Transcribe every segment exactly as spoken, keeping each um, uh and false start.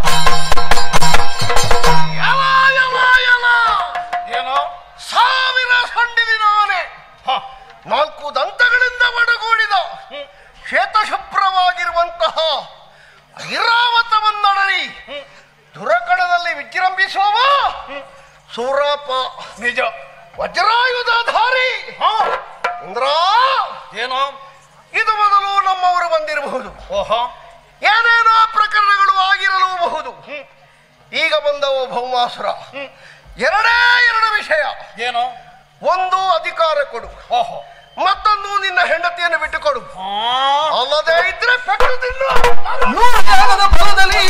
ಏನೋ ಸಾವಿರ ಸಂಡಿಲಿನ ಆನೆ ನಾಲ್ಕು ದಂತಗಳಿಂದ ಒಡಗೂಡಿದ ಶ್ವೇತಶುಭ್ರವಾಗಿರುವಂತಹ ಐರಾವತವನ್ನಡರಿ ದುರಕಣದಲ್ಲಿ ವಿಜೃಂಭಿಸುವ ಸೂರಪ ನಿಜ ವಜ್ರಾಯುಧಾಧಾರಿ ಇಂದ್ರ. ಏನೋ ಇದು ಮೊದಲು ನಮ್ಮವರು ಬಂದಿರಬಹುದು, ಓಹೋ ಏನೇನೋ ಪ್ರಕರಣಗಳು ಆಗಿರಲೂಬಹುದು. ಈಗ ಬಂದವು ಭೌಮಾಸುರ. ಎರಡೇ ಎರಡು ವಿಷಯ. ಏನೋ ಒಂದು ಅಧಿಕಾರ ಕೊಡು, ಓಹೋ ಮತ್ತೊಂದು ನಿನ್ನ ಹೆಂಡತಿಯನ್ನು ಬಿಟ್ಟುಕೊಡು. ಅಲ್ಲದೆ ಇದ್ರೆ ಪೆಟ್ಟು ತಿನ್ನು. ಫಲದಲ್ಲಿ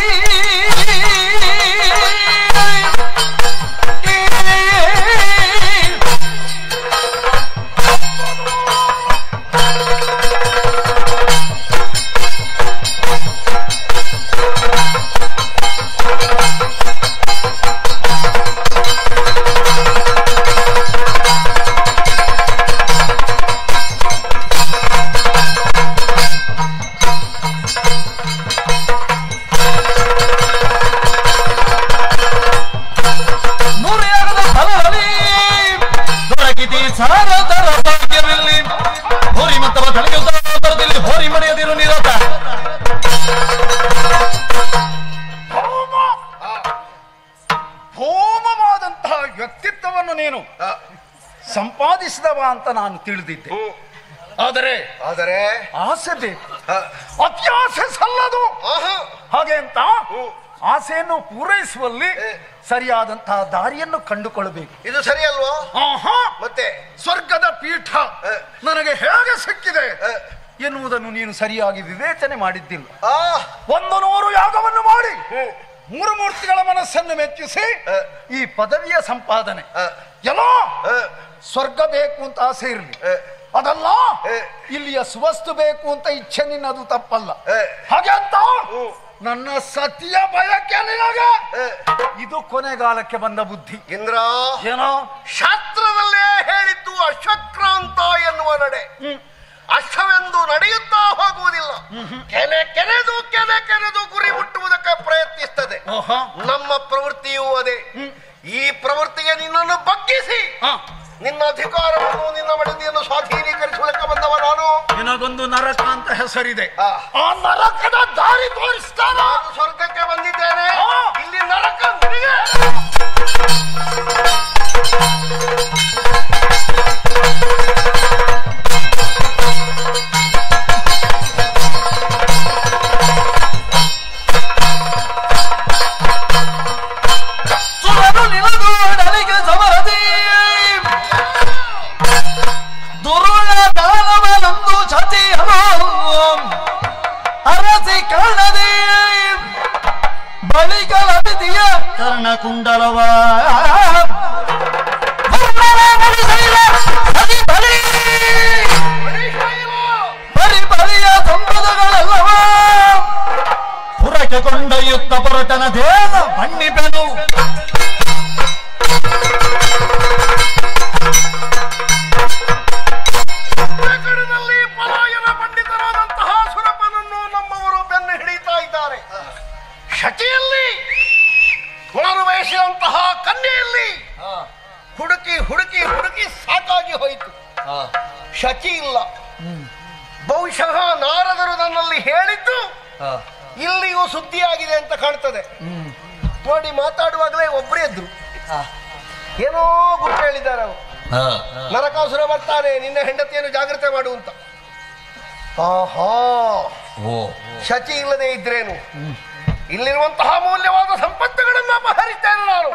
ಸಾರದರ ಭಾಗ್ಯವಿಲ್ಲಿ ಹೋರಿ ಮತ್ತವ ತಲೆಗೆ ಹೋರಿ ಮನೆಯದಿರು ನಿರತ. ಭೌಮವಾದಂತಹ ವ್ಯಕ್ತಿತ್ವವನ್ನು ನೀನು ಸಂಪಾದಿಸಿದವ ಅಂತ ನಾನು ತಿಳಿದಿದ್ದೆ. ಆದರೆ ಆದರೆ ಆಸೆ ಬೇಕು, ಅತ್ಯಾಸೆ ಸಲ್ಲದು. ಹಾಗೆ ಅಂತ ಆಸೆಯನ್ನು ಪೂರೈಸುವಲ್ಲಿ ಸರಿಯಾದಂತಹ ದಾರಿಯನ್ನು ಕಂಡುಕೊಳ್ಳಬೇಕು. ಇದು ಸರಿ ಅಲ್ವಾ? ಮತ್ತೆ ಸ್ವರ್ಗದ ಪೀಠ ನನಗೆ ಹೇಗೆ ಸಿಕ್ಕಿದೆ ಎನ್ನುವುದನ್ನು ನೀನು ಸರಿಯಾಗಿ ವಿವೇಚನೆ ಮಾಡಿದ್ದಿಲ್ಲ. ಒಂದು ನೂರು ಯಾಗವನ್ನು ಮಾಡಿ ಮೂರು ಮೂರ್ತಿಗಳ ಮನಸ್ಸನ್ನು ಮೆಚ್ಚಿಸಿ ಈ ಪದವಿಯ ಸಂಪಾದನೆ ಎಲ್ಲೋ ಸ್ವರ್ಗ ಬೇಕು ಅಂತ ಆಸೆ ಇರಲಿ, ಅದಲ್ಲ ಇಲ್ಲಿಯ ಸುವಸ್ತು ಬೇಕು ಅಂತ ಇಚ್ಛೆ ನಿನ್ನದು ತಪ್ಪಲ್ಲ. ಹಾಗೆ ಅಂತ ನನ್ನ ಸತಿಯ ಬಯಕೆ ನಿನಗೆ ಇದು ಕೊನೆಗಾಲಕ್ಕೆ ಬಂದ ಬುದ್ಧಿ. ಇಂದ್ರ ಏನೋ ಶಾಸ್ತ್ರದಲ್ಲೇ ಹೇಳಿದ್ದು ಅಶ್ವಕ್ರಾಂತ ಎನ್ನುವ ನಡೆ. ಅಶ್ವವೆಂದು ನಡೆಯುತ್ತಾ ಹೋಗುವುದಿಲ್ಲ, ಕೆನೆ ಕೆನೆದು ಕೆನೆ ಕೆನೆದು ಗುರಿ ಮುಟ್ಟುವುದಕ್ಕೆ ಪ್ರಯತ್ನಿಸ್ತದೆ. ನಮ್ಮ ಪ್ರವೃತ್ತಿಯೂ ಅದೇ. ಈ ಪ್ರವೃತ್ತಿಗೆ ನಿನ್ನನ್ನು ಬಗ್ಗಿಸಿ ನಿನ್ನ ಅಧಿಕಾರವನ್ನು ನಿನ್ನ ಮಡದಿಯನ್ನು ಸ್ವಾಧೀನೀಕರಿಸುವುದಕ್ಕೆ ಬಂದವ ನಾನು. ನಿನಗೊಂದು ನರಕ ಅಂತ ಹೆಸರಿದೆ, ಆ ನರಕದ ದಾರಿ ತೋರಿಸ್ತಾನ. ನಾನು ಸ್ವರ್ಗಕ್ಕೆ ಬಂದಿದ್ದೇನೆ, ಇಲ್ಲಿ ನರಕ ನಿನಗೆ. ಅರಸಿ ಕಾಣದೆ ಬಳಿಗಳ ಕರ್ಣ ಕುಂಡಲವ ಬರಿ ಬರಿಯ ಸಂಪದಗಳೆಲ್ಲವ ಪುರಕ್ಕೆ ಕೊಂಡೊಯ್ಯುತ್ತ ಪೊರಟನ ದೇವ ಬಣ್ಣಿಪೆನು. ಪಲಾಯನ ಪಂಡಿತರಾದಂತಹ ಸುರಪನನ್ನು ನಮ್ಮವರು ಬೆನ್ನು ಹಿಡಿಯುತ್ತಾ ಇದ್ದಾರೆ. ಶಚಿಯಲ್ಲಿ ನಾನು ಬಯಸಿದಂತಹ ಕನ್ಯೆಯಲ್ಲಿ ಹುಡುಕಿ ಹುಡುಕಿ ಹುಡುಕಿ ಸಾಕಾಗಿ ಹೋಯಿತು. ಶಚಿ ಇಲ್ಲ. ಬಹುಶಃ ನಾರದರು ನನ್ನಲ್ಲಿ ಹೇಳಿದ್ದು ಇಲ್ಲಿಯೂ ಸುದ್ದಿಯಾಗಿದೆ ಅಂತ ಕಾಣ್ತದೆ. ನೋಡಿ ಮಾತಾಡುವಾಗಲೇ ಒಬ್ಬರೇ ಇದ್ರು, ಏನೋ ಗುಟ್ಟು ಹೇಳಿದ್ದಾರೆ ಅವರು. ನರಕಾಸುರ ಬರ್ತಾನೆ, ನಿನ್ನ ಹೆಂಡತಿಯನ್ನು ಜಾಗ್ರತೆ ಮಾಡುವಂತ. ಆಹಾ, ಶಚಿ ಇಲ್ಲದೆ ಇದ್ರೇನು, ಇಲ್ಲಿರುವಂತಹ ಮೌಲ್ಯವಾದ ಸಂಪತ್ತುಗಳನ್ನು ಅಪಹರಿಸ್ತೇನೆ ನಾನು.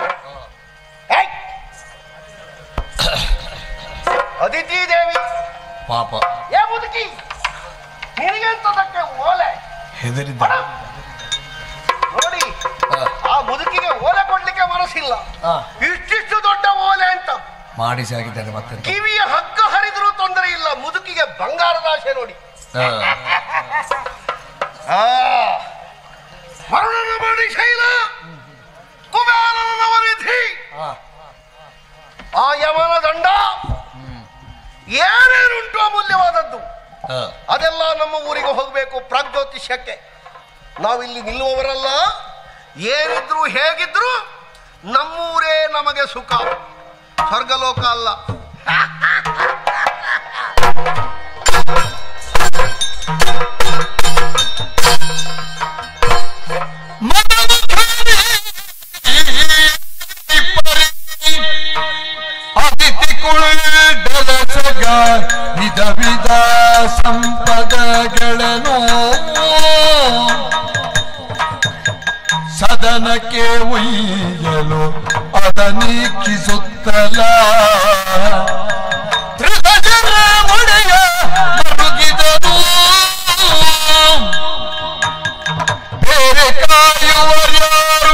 ಅದಿತಿ ದೇವಿ ಪಾಪ ಏ ಮುದುಕಿ, ನಿನಗೆಂತದಕ್ಕೆ ಓಲೆ ಹೆದರಿದ್ದ ನೋಡಿ. ಆ ಮುದುಕಿಗೆ ಓಲೆ ಕೊಡ್ಲಿಕ್ಕೆ ಮನಸ್ಸಿಲ್ಲ, ಇಷ್ಟಿಷ್ಟು ದೊಡ್ಡ ಓಲೆ ಅಂತ ಮಾಡಿಸಿ ಆಗಿದ್ದಾರೆ. ಮತ್ತೆ ಕಿವಿಯ ಹಗ್ಗ ಹರಿದರೂ ತೊಂದರೆ ಇಲ್ಲ, ಮುದುಕಿಗೆ ಬಂಗಾರದ ಆಶೆ ನೋಡಿ. ವರುಣನ ಮಣಿ ಶೈಲ, ಕುಬೇರನ ನವನಿಧಿ, ಆ ಯಮನ ದಂಡ, ಏನೇನುಂಟು ಅಮೂಲ್ಯವಾದದ್ದು ಅದೆಲ್ಲ ನಮ್ಮ ಊರಿಗೆ ಹೋಗಬೇಕು ಪ್ರಾಗ್ಜ್ಯೋತಿಷ್ಯಕ್ಕೆ. ನಾವಿಲ್ಲಿ ನಿಲ್ಲುವವರಲ್ಲ, ಏನಿದ್ರು ಹೇಗಿದ್ರು ನಮ್ಮೂರೇ ನಮಗೆ ಸುಖ, ಸ್ವರ್ಗಲೋಕ ಅಲ್ಲ. ವಿಧ ವಿಧ ಸಂಪದಗಳನ್ನು ಸದನಕ್ಕೆ ಒಯ್ಯಲು ಅದನೀಕ್ಷಿಸುತ್ತಲ ತ್ರಿಗಜರ ಒಡೆಯ ಮರುಗಿದನು ಬೇರೆ ಕಾಯುವರ್ಯಾರು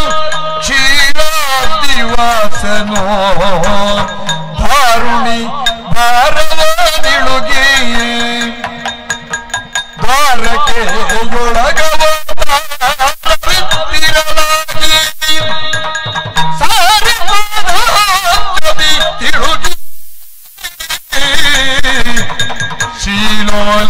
ಕ್ಷೀರಾದಿವಾಸನೋ ಧಾರುಣಿ ಭಾರವ ನಿಳುಗಿ ದ್ವಾರಕ್ಕೆ ಒಳಗವ ಸಾರಿ ತಿರುಗಿ ಶೀಲೋಲ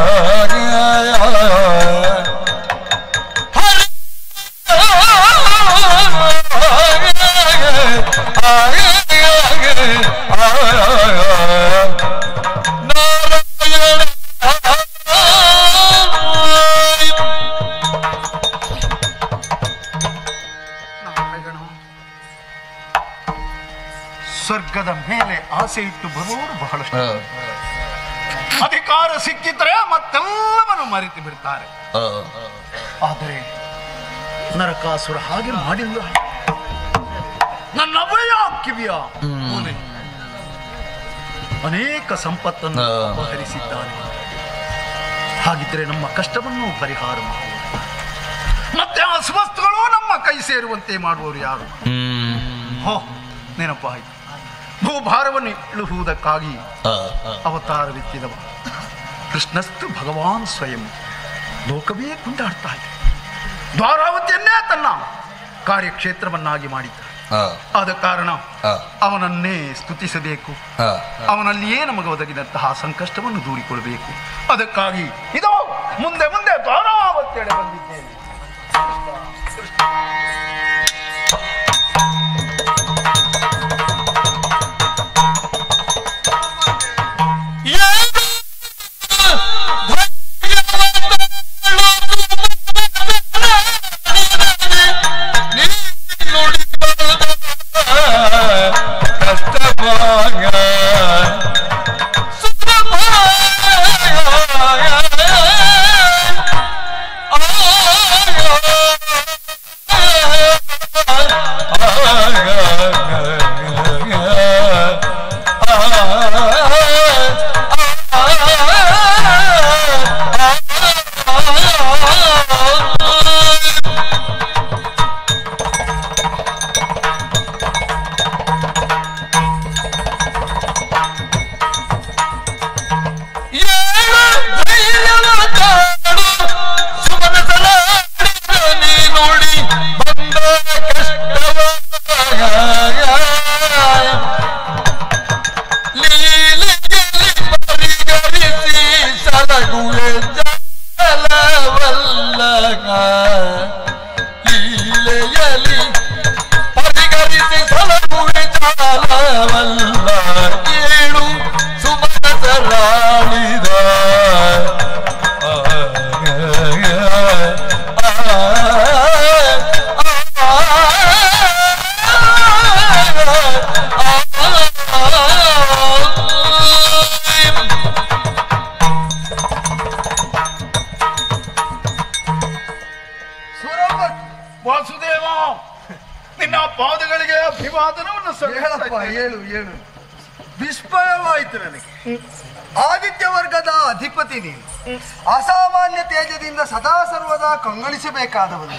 ಸ್ವರ್ಗದ ಮೇಲೆ ಆಸೆ ಇಟ್ಟು ಬರುವವರು ಬಹಳಷ್ಟು. ಅಧಿಕಾರ ಸಿಕ್ಕಿದ್ರೆ ಮತ್ತೆಲ್ಲವನ್ನು ಮರೆತು ಬಿಡ್ತಾರೆ. ಆದರೆ ನರಕಾಸುರ ಹಾಗೆ ಮಾಡಿಲ್ಲ. ನನ್ನ ಅಭಯ ಕಿವಿಯ ಮೂಲೆ ಅನೇಕ ಸಂಪತ್ತನ್ನು ಅಪಹರಿಸಿದ್ದಾನೆ. ಹಾಗಿದ್ರೆ ನಮ್ಮ ಕಷ್ಟವನ್ನು ಪರಿಹಾರ ಮಾಡುವ ಮತ್ತೆ ಆ ಸ್ವಸ್ತುಗಳು ನಮ್ಮ ಕೈ ಸೇರುವಂತೆ ಮಾಡುವವರು ಯಾರು? ಹೋ ನೆನಪಾಯಿತು. ಭೂಭಾರವನ್ನು ಇಳುವುದಕ್ಕಾಗಿ ಅವತಾರವೆತ್ತಿದವ ಕೃಷ್ಣಸ್ತು ಭಗವಾನ್ ಸ್ವಯಂ. ಲೋಕವೇ ಕೊಂಡಾಡ್ತಾ ಇದೆ. ದ್ವಾರಾವತಿಯನ್ನೇ ತನ್ನ ಕಾರ್ಯಕ್ಷೇತ್ರವನ್ನಾಗಿ ಮಾಡಿದ್ದ. ಆದ ಕಾರಣ ಅವನನ್ನೇ ಸ್ತುತಿಸಬೇಕು. ಅವನಲ್ಲಿಯೇ ನಮಗೆ ಒದಗಿದಂತಹ ಸಂಕಷ್ಟವನ್ನು ದೂರಿಕೊಳ್ಳಬೇಕು. ಅದಕ್ಕಾಗಿ ಇದೋ ಮುಂದೆ ಮುಂದೆ ದ್ವಾರಾವತಿಯಡೆ ಬಂದಿದ್ದೇನೆ. ವಾಸುದೇವ, ನಿನ್ನ ಪಾದಗಳಿಗೆ ಅಭಿವಾದನವನ್ನು ಹೇಳಪ್ಪ, ಹೇಳು ಹೇಳು. ವಿಸ್ಮಯವಾಯಿತು ನನಗೆ. ಆದಿತ್ಯ ವರ್ಗದ ಅಧಿಪತಿ ನೀನು. ಅಸಾಮಾನ್ಯ ತೇಜದಿಂದ ಸದಾ ಸರ್ವದಾ ಕಂಗೊಳಿಸಬೇಕಾದವನು.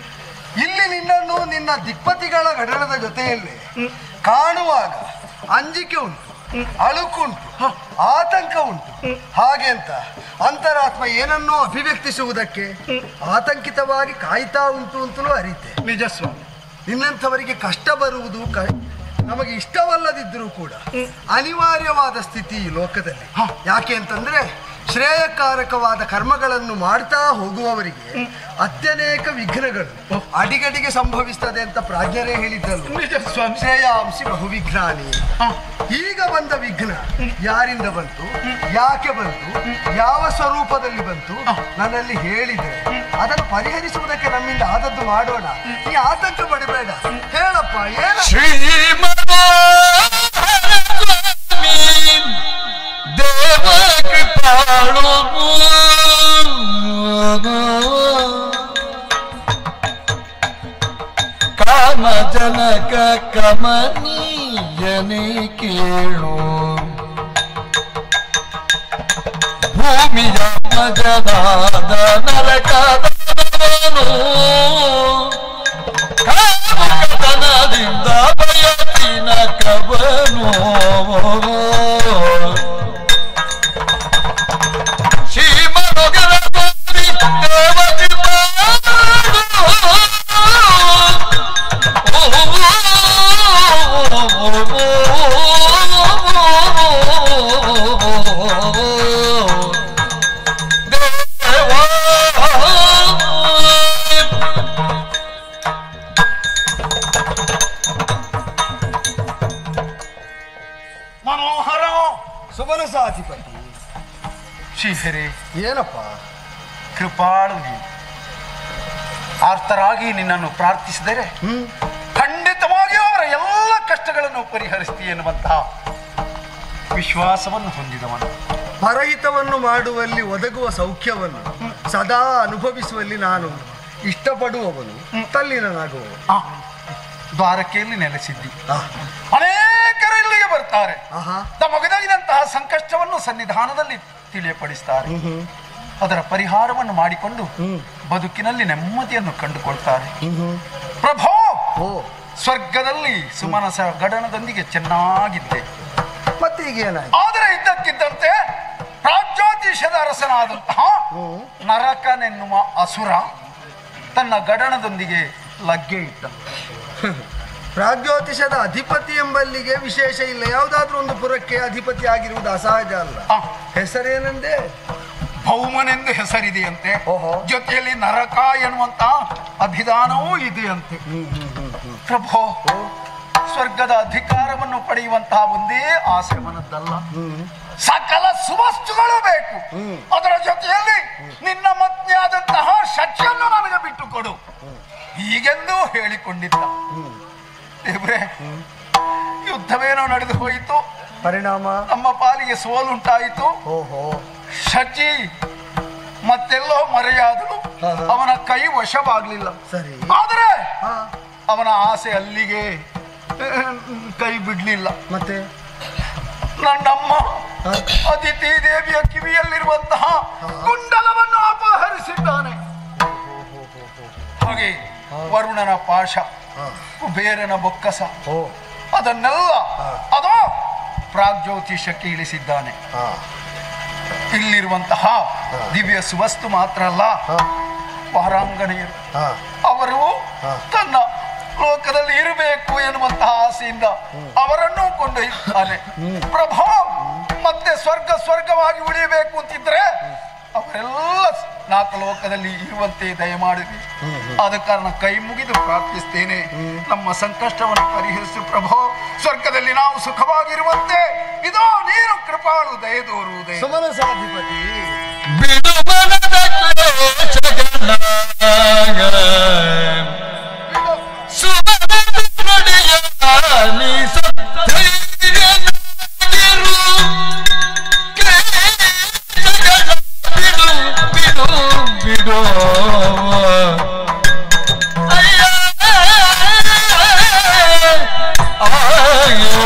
ಇಲ್ಲಿ ನಿನ್ನನ್ನು ನಿನ್ನ ದಿಕ್ಪತಿಗಳ ಗಡಣದ ಜೊತೆಯಲ್ಲಿ ಕಾಣುವಾಗ ಅಂಜಿಕೆ ಉಂಟು, ಅಳುಕುಂಟು, ಆತಂಕ ಉಂಟು. ಹಾಗೆ ಅಂತ ಅಂತರಾತ್ಮ ಏನನ್ನೋ ಅಭಿವ್ಯಕ್ತಿಸುವುದಕ್ಕೆ ಆತಂಕಿತವಾಗಿ ಕಾಯ್ತಾ ಉಂಟು ಅಂತಲೂ ಅರಿತೆ. ನಿಜ ಸ್ವಾಮಿ, ನಿನ್ನಂಥವರಿಗೆ ಕಷ್ಟ ಬರುವುದು ನಮಗೆ ಇಷ್ಟವಲ್ಲದಿದ್ದರೂ ಕೂಡ ಅನಿವಾರ್ಯವಾದ ಸ್ಥಿತಿ ಈ ಲೋಕದಲ್ಲಿ. ಯಾಕೆ ಅಂತಂದ್ರೆ ಶ್ರೇಯಕಾರಕವಾದ ಕರ್ಮಗಳನ್ನು ಮಾಡ್ತಾ ಹೋಗುವವರಿಗೆ ಅತ್ಯನೇಕ ವಿಘ್ನಗಳು ಅಡಿಗಡಿಗೆ ಸಂಭವಿಸ್ತದೆ ಅಂತ ಪ್ರಾಜ್ಞರೇ ಹೇಳಿದ್ದಲ್ಲ. ಶ್ರೇಯಾಂಸಿ ಬಹುವಿಘ್ನಾನಿ. ಈಗ ಬಂದ ವಿಘ್ನ ಯಾರಿಂದ ಬಂತು, ಯಾಕೆ ಬಂತು, ಯಾವ ಸ್ವರೂಪದಲ್ಲಿ ಬಂತು ನನ್ನಲ್ಲಿ ಹೇಳಿದರೆ ಅದನ್ನು ಪರಿಹರಿಸುವುದಕ್ಕೆ ನಮ್ಮಿಂದ ಆದದ್ದು ಮಾಡೋಣ. ನೀ ಆತಂಕ ಪಡಬೇಡ, ಹೇಳಪ್ಪ ಏನ. ದೇವ ಕೃಪಾಳು ಕಾಮ ಜನಕ ಕಮನೀಯನೇ ಕೇಳು ಭೂಮಿಯ ಮಜನಾದ ನರಕದವನು ಕಾಮಕತನದಿಂದ ಬಯಸಿನ ಕವನು ಮನೋಹರ ಸುಮನಸಾಧಿಪತಿ. ಶ್ರೀಹರಿ, ಏನಪ್ಪ? ಕೃಪಾಳು ನೀನು. ಆರ್ತರಾಗಿ ನಿನ್ನನ್ನು ಪ್ರಾರ್ಥಿಸಿದರೆ ಹ್ಮ್ ಖಂಡಿತವಾಗಿ ಅವರ ಎಲ್ಲ ಕಷ್ಟಗಳನ್ನು ಪರಿಹರಿಸ್ತೀಯ ಎನ್ನುವಂತಹ ವಿಶ್ವಾಸವನ್ನು ಹೊಂದಿದವನು. ಪರಹಿತವನ್ನು ಮಾಡುವಲ್ಲಿ ಒದಗುವ ಸೌಖ್ಯವನ್ನು ಸದಾ ಅನುಭವಿಸುವಲ್ಲಿ ನಾನು ಇಷ್ಟಪಡುವವನು, ತಲ್ಲಿನಾಗುವವನು. ಆ ದ್ವಾರಕೆಯಲ್ಲಿ ನೆಲೆಸಿದ್ದಿ. ಆ, ಅನೇಕರು ಇಲ್ಲಿಗೆ ಬರ್ತಾರೆ, ಆಹಾ. ತಮಗಿದಂತಹ ಸಂಕಷ್ಟವನ್ನು ಸನ್ನಿಧಾನದಲ್ಲಿ ತಿಳಿಯಪಡಿಸ್ತಾರೆ. ಹ್ಮ್ ಹ್ಮ್ ಅದರ ಪರಿಹಾರವನ್ನು ಮಾಡಿಕೊಂಡು ಹ್ಮ್ ಬದುಕಿನಲ್ಲಿ ನೆಮ್ಮದಿಯನ್ನು ಕಂಡುಕೊಳ್ತಾರೆ. ಹ್ಮ್ ಹ್ಮ್ ಪ್ರಭೋ, ಓ, ಸ್ವರ್ಗದಲ್ಲಿ ಸುಮನಸ ಗಡನದೊಂದಿಗೆ ಚೆನ್ನಾಗಿದ್ದೆ. ಮತ್ತೆ ಈಗ ಏನಾಯ್ತು? ಆದರೆ ಇದ್ದಕ್ಕಿದ್ದಂತೆ ಪ್ರಾಗ್ಜ್ಯೋತಿಷದ ಅರಸನಾದಂತಹ ಹ್ಮ್ ನರಕನೆನ್ನುವ ಅಸುರ ತನ್ನ ಗಡನದೊಂದಿಗೆ ಲಗ್ಗೆ ಇಟ್ಟ. ಪ್ರಾಗ್ಜ್ಯೋತಿಷದ ಅಧಿಪತಿ ಎಂಬಲ್ಲಿಗೆ ವಿಶೇಷ ಇಲ್ಲ. ಯಾವುದಾದ್ರೂ ಒಂದು ಪುರಕ್ಕೆ ಅಧಿಪತಿ ಆಗಿರುವುದು ಅಸಹಜ ಅಲ್ಲ. ಆ, ಹೆಸರೇನೆಂದೇ? ಭೌಮನೆಂದು ಹೆಸರಿದೆಯಂತೆ. ಓಹೋ. ಜೊತೆಯಲ್ಲಿ ನರಕ ಎನ್ನುವಂತ ಅಭಿಧಾನವೂ ಇದೆಯಂತೆ. ಹ್ಮ್ ಹ್ಮ್ ಹ್ಮ್ ಹ್ಮ್ ಪ್ರಭೋ, ಸ್ವರ್ಗದ ಅಧಿಕಾರವನ್ನು ಪಡೆಯುವಂತಹ ಒಂದೇ ಆಸೆ ಮನದ್ದಲ್ಲ, ಹ್ಮ್ ಸಕಲ ಸುವಸ್ತುಗಳು ಬೇಕು. ಹ್ಮ್. ಅದರ ಜೊತೆಯಲ್ಲಿ ನಿನ್ನ ಮತ್ನಿಯಾದಂತಹ ಶಚಿಯನ್ನು ನನಗೆ ಬಿಟ್ಟು ಕೊಡು ಹೀಗೆಂದು ಹೇಳಿಕೊಂಡಿದ್ದ. ಹ್ಮ್ ದೇವ್ರೆ, ಯುದ್ಧವೇನೋ ನಡೆದು ಹೋಯಿತು, ಪರಿಣಾಮ? ನಮ್ಮ ಪಾಲಿಗೆ ಸೋಲುಂಟಾಯಿತು. ಓಹೋ. ಶಚಿ ಮತ್ತೆಲ್ಲೋ ಮರೆಯಾದಳು, ಹಾ, ಹಾ. ಅವನ ಕೈ ವಶವಾಗ್ಲಿಲ್ಲ. ಸರಿ. ಆದರೆ ಹಾ, ಅವನ ಆಸೆ ಅಲ್ಲಿಗೆ ಕೈ ಬಿಡ್ಲಿಲ್ಲ. ಮತ್ತೆ? ನನ್ನಮ್ಮ ಹಾ. ಅದಿತಿ ದೇವಿಯ ಕಿವಿಯಲ್ಲಿರುವಂತಹ ಕುಂಡಲವನ್ನು ಅಪಹರಿಸಿದ್ದಾನೆ. ಹಾಗೆ ವರುಣನ ಪಾಶ, ಹಾ. ಕುಬೇರನ ಬೊಕ್ಕಸ, ಓ. ಅದನ್ನೆಲ್ಲ ಹಾ. ಅದು ಪ್ರಾಗ್ಜ್ಯೋತಿಷಕ್ಕೆ ಇಳಿಸಿದ್ದಾನೆ. ಹಾ. ಇಲ್ಲಿರುವಂತಹ ದಿವ್ಯ ಸುವಸ್ತು ಮಾತ್ರ ಅಲ್ಲ, ಹಾ. ವಾರಾಂಗಣೆಯರು ಹಾ. ಅವರು ಹಾ. ತನ್ನ ಲೋಕದಲ್ಲಿ ಇರಬೇಕು ಎನ್ನುವಂತಹ ಆಸೆಯಿಂದ ಅವರನ್ನು ಕೊಂಡೊಯ್ಯುತ್ತಾನೆ. ಪ್ರಭು, ಮತ್ತೆ ಸ್ವರ್ಗ ಸ್ವರ್ಗವಾಗಿ ಉಳಿಯಬೇಕು ಅಂತಿದ್ರೆ ಅವರೆಲ್ಲ ನಾಲ್ಕು ಲೋಕದಲ್ಲಿ ಇರುವಂತೆ ದಯಮಾಡಿ. ಆದ ಕಾರಣ ಕೈ ಮುಗಿದು ಪ್ರಾರ್ಥಿಸ್ತೇನೆ, ನಮ್ಮ ಸಂಕಷ್ಟವನ್ನು ಪರಿಹರಿಸು ಪ್ರಭು. ಸ್ವರ್ಗದಲ್ಲಿ ನಾವು ಸುಖವಾಗಿರುವಂತೆ ಇದೋ ನೀನು ಕೃಪಾಳು ದಯದೋರುವುದೇ. ಸುಮನಸಾಧಿಪತಿ. ಬಿಡುಮನದ ಕ್ಲೇಶಗಳ ಸುಮನದ ನುಡಿಯ ನೀ ಸತ್ತೈರ್ಯನಾಗಿರು. ಕ್ಲೇಶಗಳ ಬಿಡು ಬಿಡು ಬಿಡು ಅಯ್ಯ ಆಯೋ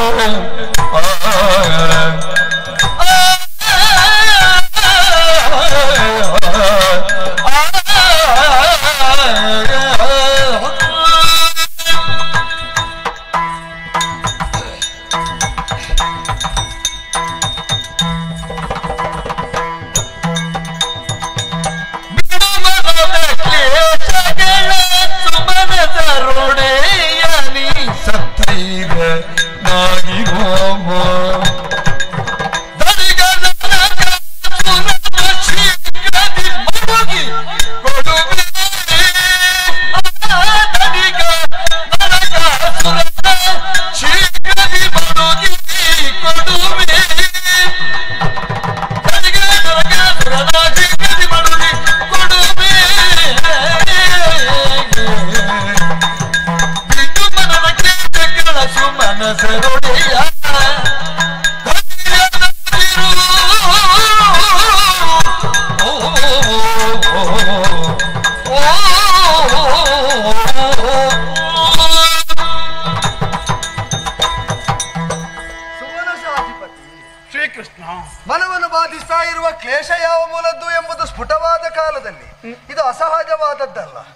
ನಾಗಿ ಹೋಮ ದರಿಗನ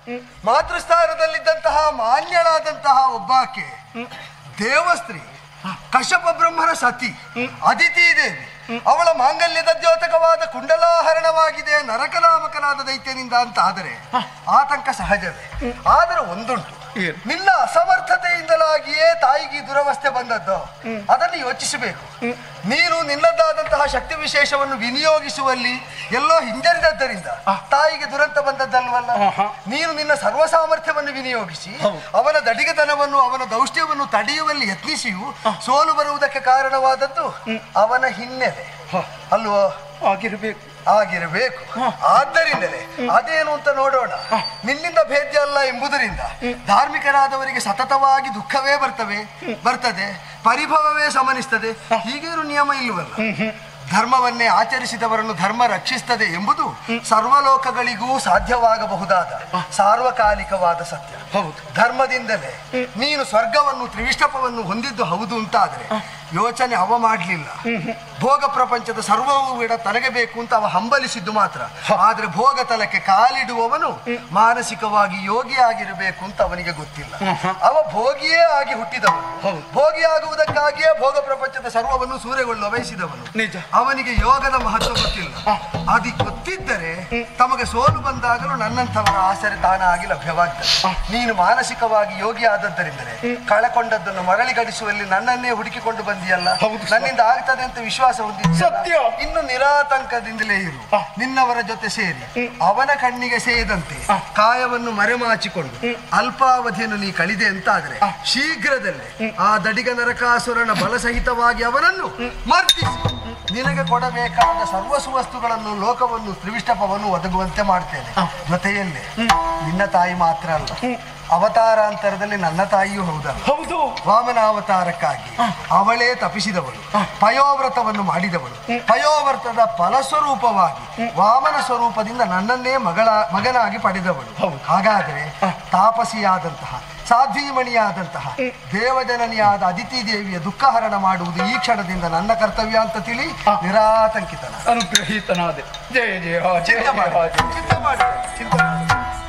ಮಾತೃಸ್ಥಾನದಲ್ಲಿದ್ದಂತಹ ಮಾನ್ಯಳಾದಂತಹ ಒಬ್ಬಾಕೆ ದೇವಸ್ತ್ರೀ ಕಶ್ಯಪ ಬ್ರಹ್ಮನ ಸತಿ ಅದಿತಿ ದೇವಿ, ಅವಳ ಮಾಂಗಲ್ಯದ ದ್ಯೋತಕವಾದ ಕುಂಡಲಾಹರಣವಾಗಿದೆ ನರಕನಾಮಕನಾದ ದೈತ್ಯನಿಂದ ಅಂತ ಆದರೆ ಆತಂಕ ಸಹಜವೇ. ಆದರೆ ಒಂದುಂಟು, ನಿನ್ನ ಅಸಮರ್ಥತೆಯಿಂದಲಾಗಿಯೇ ತಾಯಿಗೆ ದುರವಸ್ಥೆ ಬಂದದ್ದು. ಅದನ್ನು ಯೋಚಿಸಬೇಕು. ನೀನು ನಿನ್ನದಾದಂತಹ ಶಕ್ತಿ ವಿಶೇಷವನ್ನು ವಿನಿಯೋಗಿಸುವಲ್ಲಿ ಎಲ್ಲೋ ಹಿಂಜರಿದದ್ದರಿಂದ ತಾಯಿಗೆ ದುರಂತ ಬಂದದ್ದಲ್ವಲ್ಲ. ನೀನು ನಿನ್ನ ಸರ್ವ ಸಾಮರ್ಥ್ಯವನ್ನು ವಿನಿಯೋಗಿಸಿ ಅವನ ದಡಿಗತನವನ್ನು ಅವನ ದೌಷ್ಟ್ಯವನ್ನು ತಡೆಯುವಲ್ಲಿ ಯತ್ನಿಸಿಯೂ ಸೋಲು ಬರುವುದಕ್ಕೆ ಕಾರಣವಾದದ್ದು ಅವನ ಹಿನ್ನೆಲೆ ಅಲ್ವೋ? ಆಗಿರಬೇಕು ಆಗಿರಬೇಕು. ಆದ್ದರಿಂದಲೇ ಅದೇನು ಅಂತ ನೋಡೋಣ. ನಿನ್ನಿಂದ ಭೇದ್ಯ ಅಲ್ಲ ಎಂಬುದರಿಂದ ಧಾರ್ಮಿಕರಾದವರಿಗೆ ಸತತವಾಗಿ ದುಃಖವೇ ಬರ್ತವೆ ಬರ್ತದೆ ಪರಿಭವವೇ ಸಮನಿಸ್ತದೆ. ಹೀಗೇನು ನಿಯಮ ಇಲ್ಲವಲ್ಲ. ಧರ್ಮವನ್ನೇ ಆಚರಿಸಿದವರನ್ನು ಧರ್ಮ ರಕ್ಷಿಸ್ತದೆ ಎಂಬುದು ಸರ್ವಲೋಕಗಳಿಗೂ ಸಾಧ್ಯವಾಗಬಹುದಾದ ಸಾರ್ವಕಾಲಿಕವಾದ ಸತ್ಯ. ಹೌದು. ಧರ್ಮದಿಂದಲೇ ನೀನು ಸ್ವರ್ಗವನ್ನು ತ್ರಿವಿಷ್ಟಪವನ್ನು ಹೊಂದಿದ್ದು ಹೌದು ಅಂತಾದ್ರೆ ಯೋಚನೆ ಅವ ಮಾಡಲಿಲ್ಲ. ಭೋಗ ಪ್ರಪಂಚದ ಸರ್ವವೂ ಕೂಡ ತನಗೆ ಬೇಕು ಅಂತ ಅವ ಹಂಬಲಿಸಿದ್ದು ಮಾತ್ರ. ಆದ್ರೆ ಭೋಗ ತಲಕ್ಕೆ ಕಾಲಿಡುವವನು ಮಾನಸಿಕವಾಗಿ ಯೋಗಿ ಆಗಿರಬೇಕು ಅಂತ ಅವನಿಗೆ ಗೊತ್ತಿಲ್ಲ. ಅವ ಭೋಗಿಯೇ ಆಗಿ ಹುಟ್ಟಿದವನು. ಭೋಗಿ ಆಗುವುದಕ್ಕಾಗಿಯೇ ಭೋಗ ಪ್ರಪಂಚದ ಸರ್ವವನ್ನು ಸೂರೆಗೊಳ್ಳುವ ಬಯಸಿದವನು. ನಿಜ. ಅವನಿಗೆ ಯೋಗದ ಮಹತ್ವ ಗೊತ್ತಿಲ್ಲ. ಅದು ಗೊತ್ತಿದ್ದರೆ ತಮಗೆ ಸೋಲು ಬಂದಾಗಲೂ ನನ್ನಂಥವರ ಆಸರೆ ತಾನಾಗಿ ಲಭ್ಯವಾಗ್ತದೆ. ನೀನು ಮಾನಸಿಕವಾಗಿ ಯೋಗಿ ಆದದ್ದರಿಂದಲೇ ಕಳಕೊಂಡದ್ದನ್ನು ಮರಳಿ ಗಳಿಸುವಲ್ಲಿ ನನ್ನನ್ನೇ ಹುಡುಕಿಕೊಂಡು ಬಂದಿಯಲ್ಲ. ನನ್ನಿಂದ ಆಗ್ತದೆ ಅಂತ ವಿಶ್ವಾಸ ಹೊಂದಿದ್ದ. ಇನ್ನು ನಿರಾತಂಕದಿಂದಲೇ ಇರು. ನಿನ್ನವರ ಜೊತೆ ಸೇರಿ ಅವನ ಕಣ್ಣಿಗೆ ಸೇಯದಂತೆ ಕಾಯವನ್ನು ಮರೆಮಾಚಿಕೊಂಡು ಅಲ್ಪಾವಧಿಯನ್ನು ನೀ ಕಳಿದೆ ಅಂತಾದ್ರೆ ಶೀಘ್ರದಲ್ಲೇ ಆ ದಡಿಗ ನರಕಾಸುರನ ಬಲಸಹಿತವಾಗಿ ಅವನನ್ನು ಮರ್ತಿಸಿ ನಿನಗೆ ಕೊಡಬೇಕಾದ ಸರ್ವಸು ವಸ್ತುಗಳನ್ನು ಲೋಕವನ್ನು ತ್ರಿವಿಷ್ಟಪವನ್ನು ಒದಗುವಂತೆ ಮಾಡ್ತೇನೆ. ಜೊತೆಯಲ್ಲೇ ನಿನ್ನ ತಾಯಿ ಮಾತ್ರ ಅಲ್ಲ, ಅವತಾರಾಂತರದಲ್ಲಿ ನನ್ನ ತಾಯಿಯೂ ಹೌದಲ್ಲ. ಹೌದು. ವಾಮನಾವತಾರಕ್ಕಾಗಿ ಅವಳೇ ತಪಿಸಿದವಳು, ಪಯೋವ್ರತವನ್ನು ಮಾಡಿದವಳು. ಪಯೋವ್ರತದ ಫಲಸ್ವರೂಪವಾಗಿ ವಾಮನ ಸ್ವರೂಪದಿಂದ ನನ್ನನ್ನೇ ಮಗಳ ಮಗನಾಗಿ ಪಡೆದವಳು. ಹಾಗಾದರೆ ತಾಪಸಿಯಾದಂತಹ ಸಾಧ್ವೀಮಣಿಯಾದಂತಹ ದೇವಜನನಿಯಾದ ಅದಿತಿ ದೇವಿಯ ದುಃಖ ಹರಣ ಮಾಡುವುದು ಈ ಕ್ಷಣದಿಂದ ನನ್ನ ಕರ್ತವ್ಯ ಅಂತ ತಿಳಿ ನಿರಾತಂಕಿತನ ಅನುಗ್ರಹೀತನಾದೆ. ಜಯ ಜಯ ಚಿಂತೆ ಮಾಡಿ ಚಿಂತೆ ಮಾಡಿ ಚಿಂತೆ ಮಾಡಿ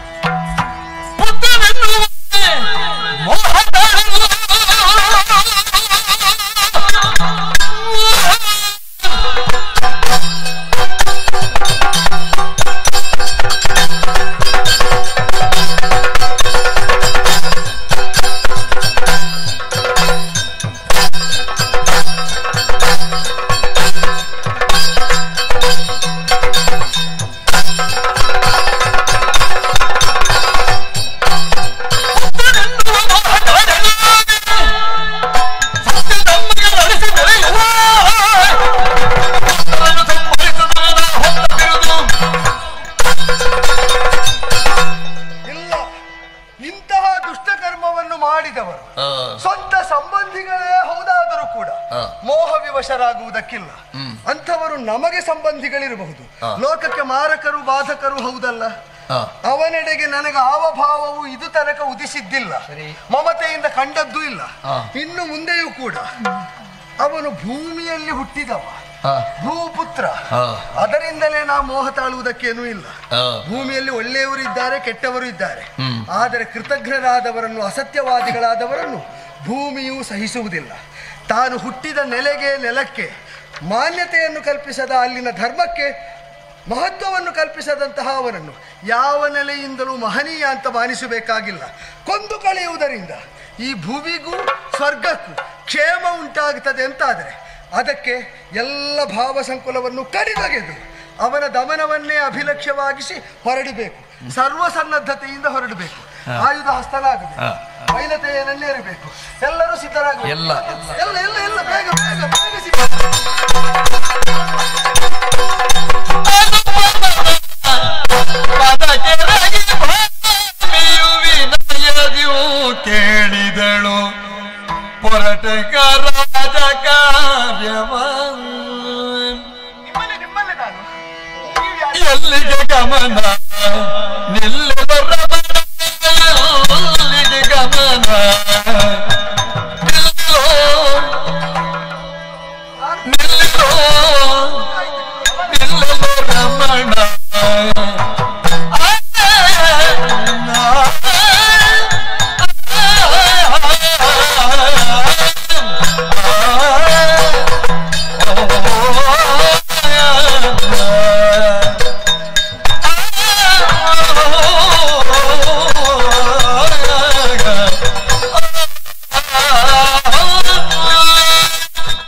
ಸ್ವಂತ ಸಂಬಂಧಿಗಳೇ ಹೌದಾದರೂ ಕೂಡ ಮೋಹ ವಿವಶರಾಗುವುದಕ್ಕಿಲ್ಲ. ಅಂಥವರು ನಮಗೆ ಸಂಬಂಧಿಗಳಿರಬಹುದು, ಲೋಕಕ್ಕೆ ಮಾರಕರು ಬಾಧಕರು ಹೌದಲ್ಲ. ಅವನೆಡೆಗೆ ನನಗೆ ಆವಭಾವವು ಇದು ತನಕ ಉದಿಸಿದ್ದಿಲ್ಲ, ಮಮತೆಯಿಂದ ಕಂಡದ್ದೂ ಇಲ್ಲ, ಇನ್ನು ಮುಂದೆಯೂ ಕೂಡ. ಅವನು ಭೂಮಿಯಲ್ಲಿ ಹುಟ್ಟಿದವ, ಭೂಪುತ್ರ. ಅದರಿಂದಲೇ ನಾ ಮೋಹ ತಾಳುವುದಕ್ಕೇನೂ ಇಲ್ಲ. ಭೂಮಿಯಲ್ಲಿ ಒಳ್ಳೆಯವರು ಇದ್ದಾರೆ, ಕೆಟ್ಟವರು ಇದ್ದಾರೆ. ಆದರೆ ಕೃತಜ್ಞರಾದವರನ್ನು, ಅಸತ್ಯವಾದಿಗಳಾದವರನ್ನು ಭೂಮಿಯೂ ಸಹಿಸುವುದಿಲ್ಲ. ತಾನು ಹುಟ್ಟಿದ ನೆಲೆಗೆ, ನೆಲಕ್ಕೆ ಮಾನ್ಯತೆಯನ್ನು ಕಲ್ಪಿಸದ, ಅಲ್ಲಿನ ಧರ್ಮಕ್ಕೆ ಮಹತ್ವವನ್ನು ಕಲ್ಪಿಸದಂತಹ ಅವನನ್ನು ಯಾವ ನೆಲೆಯಿಂದಲೂ ಮಹನೀಯ ಅಂತ ಮಾನಿಸಬೇಕಾಗಿಲ್ಲ. ಕೊಂದು ಕಳೆಯುವುದರಿಂದ ಈ ಭೂಮಿಗೂ ಸ್ವರ್ಗಕ್ಕೂ ಕ್ಷೇಮ ಉಂಟಾಗುತ್ತದೆ ಅಂತಾದರೆ ಅದಕ್ಕೆ ಎಲ್ಲ ಭಾವ ಸಂಕುಲವನ್ನು ಕಡಿದೊಗೆದು ಅವನ ದಮನವನ್ನೇ ಅಭಿಲಕ್ಷ್ಯವಾಗಿಸಿ ಹೊರಡಬೇಕು. ಸರ್ವಸನ್ನದ್ಧತೆಯಿಂದ ಹೊರಡಬೇಕು. ಆಯುಧ ಹಸ್ತನಾಗಬೇಕು, ಬೈಲತೆಯನ್ನೇ ಇರಬೇಕು. ಎಲ್ಲರೂ ಸಿದ್ಧರಾಗಬೇಕು. ಎಲ್ಲ ಎಲ್ಲ ಎಲ್ಲ ಎಲ್ಲ ಬೇಗ ಬೇಗ ಬೇಗ ಸಿದ್ಧ. ಕೇಳಿದಳು ಪೊರಟಕ ರಾಜ ಕಾರ್ಯವ ಎಲ್ಲಿಗೆ ಗಮನ